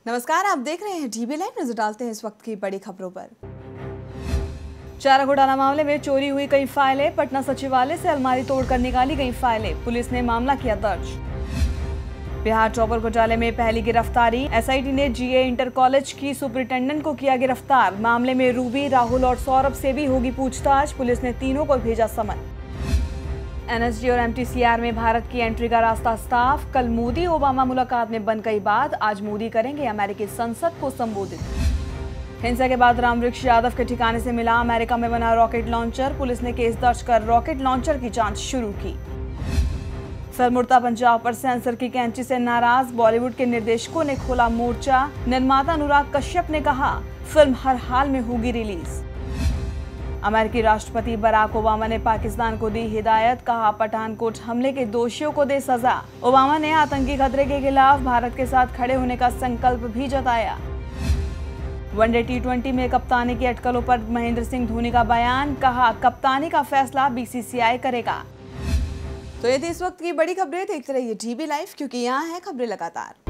नमस्कार, आप देख रहे हैं डीबी लाइव। नजर डालते हैं इस वक्त की बड़ी खबरों पर। चारा घोटाला मामले में चोरी हुई कई फाइलें, पटना सचिवालय से अलमारी तोड़कर निकाली गई फाइलें, पुलिस ने मामला किया दर्ज। बिहार चौपर घोटाले में पहली गिरफ्तारी, एसआईटी ने जीए इंटर कॉलेज की सुपरिटेंडेंट को किया गिरफ्तार। मामले में रूबी, राहुल और सौरभ से भी होगी पूछताछ, पुलिस ने तीनों को भेजा समन। एनएसजी और एमटीसीआर में भारत की एंट्री का रास्ता साफ, कल मोदी ओबामा मुलाकात में बन गई बात, आज मोदी करेंगे अमेरिकी संसद को संबोधित। हिंसा के बाद रामवृक्ष यादव के ठिकाने से मिला अमेरिका में बना रॉकेट लॉन्चर, पुलिस ने केस दर्ज कर रॉकेट लॉन्चर की जांच शुरू की। फिल्म उड़ता पंजाब पर सेंसर की कैंची से नाराज बॉलीवुड के निर्देशकों ने खोला मोर्चा, निर्माता अनुराग कश्यप ने कहा फिल्म हर हाल में होगी रिलीज। अमेरिकी राष्ट्रपति बराक ओबामा ने पाकिस्तान को दी हिदायत, कहा पठानकोट हमले के दोषियों को दे सजा। ओबामा ने आतंकी खतरे के खिलाफ भारत के साथ खड़े होने का संकल्प भी जताया। वनडे टी20 में कप्तानी की अटकलों पर महेंद्र सिंह धोनी का बयान, कहा कप्तानी का फैसला बीसीसीआई करेगा। तो ये थी इस वक्त की बड़ी खबरें। देखते रहिए डीबी लाइव, क्योंकि यहाँ है खबरें लगातार।